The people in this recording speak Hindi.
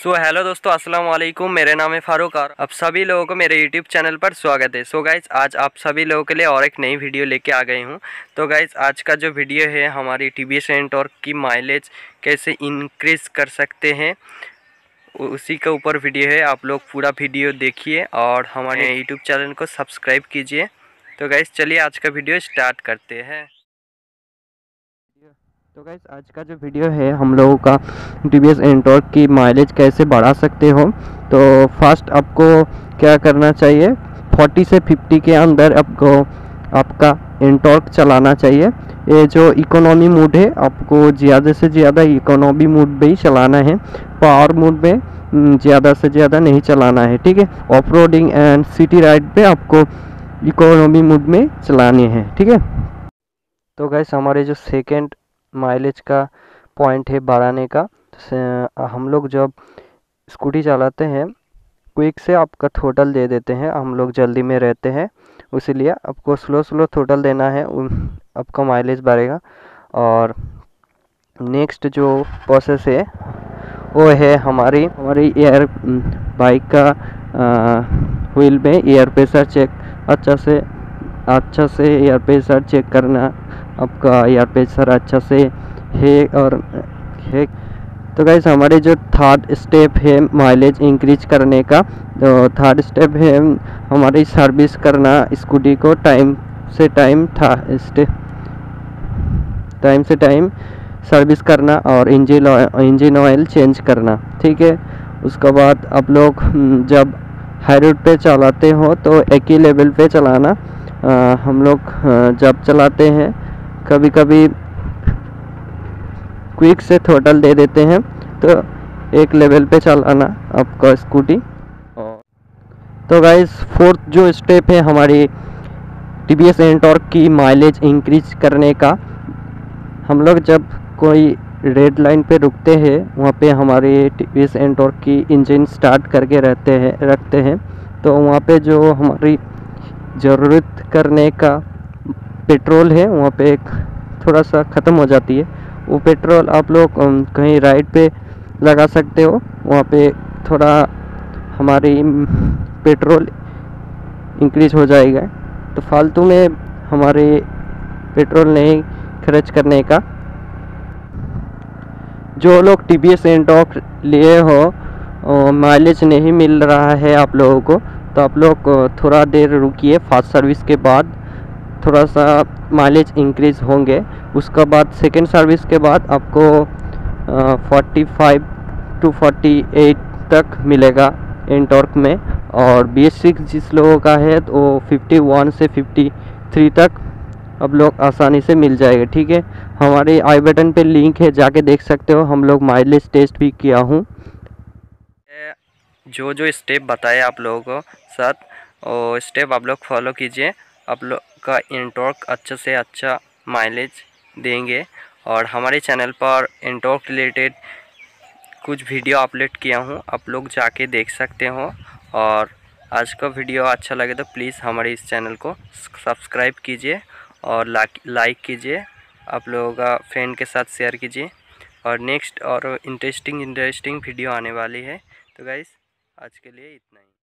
हेलो दोस्तों, अस्सलाम वालेकुम। मेरे नाम है फारूक और आप सभी लोगों को मेरे यूट्यूब चैनल पर स्वागत है। सो गाइज, आज आप सभी लोगों के लिए और एक नई वीडियो लेके आ गई हूँ। तो गाइज, आज का जो वीडियो है हमारी टीवीएस एंटॉर्क की माइलेज कैसे इंक्रीज़ कर सकते हैं उसी के ऊपर वीडियो है। आप लोग पूरा वीडियो देखिए और हमारे यूट्यूब चैनल को सब्सक्राइब कीजिए। तो गाइज, चलिए आज का वीडियो स्टार्ट करते हैं। तो गाइस, आज का जो वीडियो है हम लोगों का टीवीएस एंटॉर्क की माइलेज कैसे बढ़ा सकते हो। तो फर्स्ट आपको क्या करना चाहिए, 40 से 50 के अंदर आपको आपका एंटॉर्क चलाना चाहिए। ये जो इकोनॉमी मोड है आपको ज़्यादा से ज़्यादा इकोनॉमी मोड में ही चलाना है, पावर मोड में ज़्यादा से ज़्यादा नहीं चलाना है, ठीक है। Off roading and city ride पे आपको इकोनॉमी मोड में चलानी है, ठीक है। तो गाइस, हमारे जो सेकेंड माइलेज का पॉइंट है बढ़ाने का, हम लोग जब स्कूटी चलाते हैं क्विक से आपका थ्रोटल दे देते हैं, हम लोग जल्दी में रहते हैं, इसीलिए आपको स्लो स्लो थ्रोटल देना है, आपका माइलेज बढ़ेगा। और नेक्स्ट जो प्रोसेस है वो है हमारी एयर बाइक का व्हील में एयर प्रेशर चेक अच्छा से एयर प्रेशर चेक करना, आपका एयर प्रेशर अच्छा से है और है। तो गाइस, हमारे जो थर्ड स्टेप है माइलेज इंक्रीज करने का, तो थर्ड स्टेप है हमारी सर्विस करना, स्कूटी को टाइम से टाइम सर्विस करना और इंजन ऑयल चेंज करना, ठीक है। उसके बाद आप लोग जब हाई रोड पे चलाते हो तो एक ही लेवल पे चलाना। हम लोग जब चलाते हैं कभी कभी क्विक से थ्रोटल दे देते हैं, तो एक लेवल पे चलाना आपका स्कूटी। तो गाइस, फोर्थ जो स्टेप है हमारी टीवीएस एंटॉर्क की माइलेज इंक्रीज करने का, हम लोग जब कोई रेड लाइन पे रुकते हैं वहाँ पे हमारे टीवीएस एंटॉर्क की इंजन स्टार्ट करके रखते हैं, तो वहाँ पे जो हमारी ज़रूरत करने का पेट्रोल है वहाँ पे थोड़ा सा ख़त्म हो जाती है। वो पेट्रोल आप लोग कहीं राइड पे लगा सकते हो, वहाँ पे थोड़ा हमारी पेट्रोल इंक्रीज हो जाएगा। तो फालतू में हमारे पेट्रोल नहीं खर्च करने का। जो लोग टीवीएस एंटॉर्क लिए हो माइलेज नहीं मिल रहा है आप लोगों को, तो आप लोग थोड़ा देर रुकिए, फास्ट सर्विस के बाद थोड़ा सा माइलेज इंक्रीज़ होंगे। उसके बाद सेकेंड सर्विस के बाद आपको 45 to 48 तक मिलेगा एंटॉर्क में। और BS6 जिस लोगों का है तो 51 से 53 तक अब लोग आसानी से मिल जाएगा, ठीक है। हमारे आई बटन पे लिंक है, जाके देख सकते हो, हम लोग माइलेज टेस्ट भी किया हूँ। जो स्टेप बताए आप लोगों को साथ, और स्टेप आप लोग फॉलो कीजिए, आप लोग का एंटॉर्क अच्छा से अच्छा माइलेज देंगे। और हमारे चैनल पर एंटॉर्क रिलेटेड कुछ वीडियो अपलोड किया हूँ, आप लोग जाके देख सकते हो। और आज का वीडियो अच्छा लगे तो प्लीज़ हमारे इस चैनल को सब्सक्राइब कीजिए और लाइक कीजिए, आप लोगों का फ्रेंड के साथ शेयर कीजिए। और नेक्स्ट और इंटरेस्टिंग वीडियो आने वाली है। तो गाइस, आज के लिए इतना ही।